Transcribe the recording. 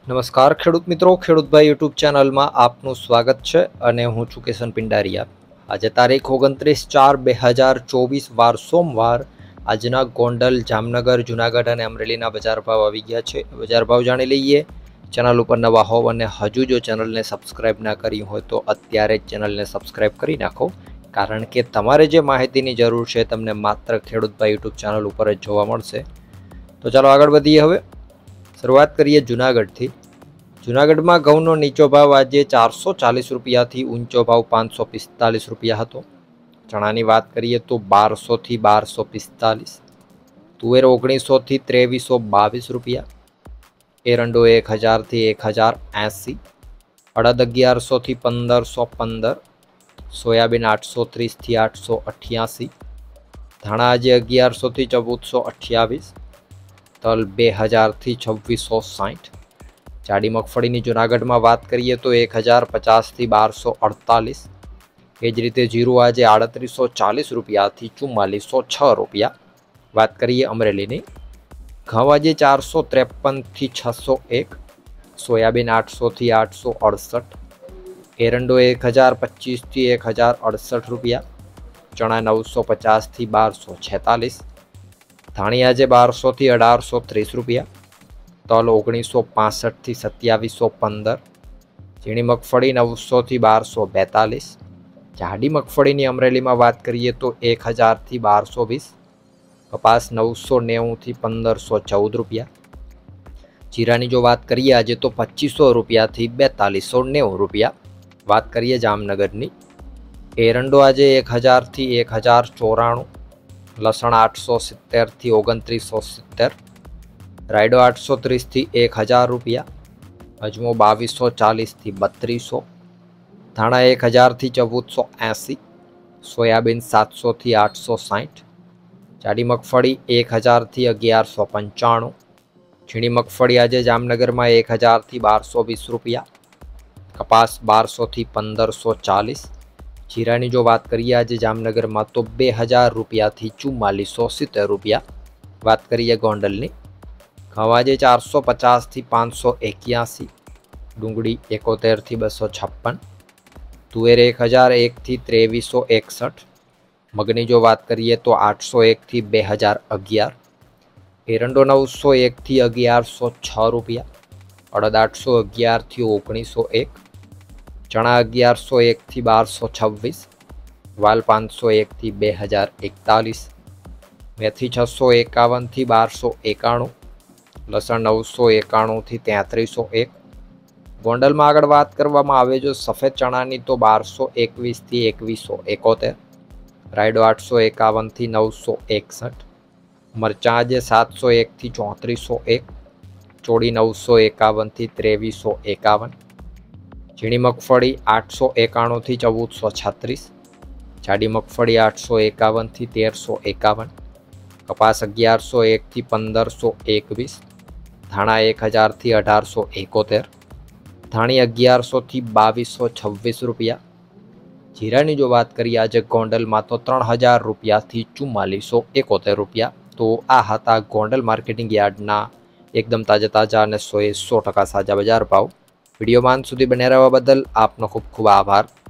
નમસ્કાર ખેડૂત મિત્રો, ખેડૂતભાઈ યુટ્યુબ ચેનલમાં આપનું સ્વાગત છે અને હું છું કિશન પિંડારિયા। આજે તારીખ 29/4/2024 વાર સોમવાર। આજના ગોંડલ, જામનગર, જુનાગઢ અને અમરેલીના બજાર ભાવ આવી ગયા છે। બજાર ભાવ જાણી લઈએ। ચેનલ ઉપર નવા હોવ અને હજુ જો ચેનલને સબસ્ક્રાઇબ ના કરી હોય તો અત્યારે જ ચેનલને સબસ્ક્રાઇબ કરી નાખો, કારણ કે તમારે જે માહિતીની જરૂર છે તમને માત્ર ખેડૂતભાઈ યુટ્યુબ ચેનલ ઉપર જ જોવા મળશે। તો ચાલો આગળ વધીએ। હવે શરૂઆત કરીએ જુનાગઢથી। જુનાગઢમાં ઘઉંનો નીચો ભાવ આજે 440 રૂપિયાથી ઊંચો ભાવ 545 રૂપિયા હતો। ચણાની વાત કરીએ તો 1200 થી 1245, તુવેર 1900 થી 2322 રૂપિયા, એરંડો 1000 થી 1080, અડદ 1100 થી 1515, સોયાબીન 830 થી 888, ધાણા આજે 1100 થી 1428, તલ 2000 થી 2660। જાડી મગફળીની જુનાગઢમાં વાત કરીએ તો 1050 થી 1248। એ જ રીતે જીરું આજે 3840 રૂપિયાથી 4406 રૂપિયા। વાત કરીએ અમરેલીની, ઘઉં આજે 453 થી 601, સોયાબીન 800 થી 868, એરંડો 1025 થી 1068 રૂપિયા, ચણા 950 થી 1246, ધાણી આજે 1200 થી 1830 રૂપિયા, તલ 1965 થી 2715, ઝીણી મગફળી 900 થી 1242। જાડી મગફળીની અમરેલીમાં વાત કરીએ તો 1000 થી 1220, કપાસ 990 થી 1514 રૂપિયા। જીરાની જો વાત કરીએ આજે તો 2500 રૂપિયાથી 4290 રૂપિયા। વાત કરીએ જામનગરની, એરંડો આજે 1000 થી 1094, લસણ 870 થી 2970, રાયડો 830 થી 1000 રૂપિયા, અજમો 2240 થી 3200, ધાણા 1000 થી 1480, સોયાબીન 700 થી 860, જાડી મગફળી 1000 થી 1195, ઝીણી મગફળી આજે જામનગરમાં 1000 થી 1220 રૂપિયા, કપાસ 1200 થી 1540। જીરાની જો વાત કરીએ આજે જામનગરમાં તો 2000 રૂપિયાથી 4470 રૂપિયા। વાત કરીએ ગોંડલની, ઘઉં આજે 450 થી 581, ડુંગળી 71 થી 256, તુવેર 1001 થી 2361, મગની જો વાત કરીએ તો 801 થી 2011, એરંડો 901 થી 1106 રૂપિયા, અડદ 811 થી 1901, ચણા 1101 થી 1226, વાલ 501 થી 2041, મેથી 651 થી 1291, લસણ 991 થી 3301। ગોંડલમાં આગળ વાત કરવામાં આવે જો સફેદ ચણાની તો 1221 થી 2171, રાયડો 851 થી 961, મરચાં આજે 701 થી 3401, ચોળી 951 થી 2351, ઝીણી મગફળી 891 થી 1436, જાડી મગફળી 851 થી 1351, કપાસ 1101 થી 1521, ધાણા 1000 થી 1871, ધાણી 1100 થી 2226 રૂપિયા। જીરાની જો વાત કરીએ આજે ગોંડલમાં તો 3000 રૂપિયાથી 4471 રૂપિયા। તો આ હતા ગોંડલ માર્કેટિંગ યાર્ડના એકદમ તાજા અને 100% સાચા બજાર ભાવ। વિડીયોમાં અંત સુધી બન્યા રહેવા બદલ આપનો ખૂબ ખૂબ આભાર।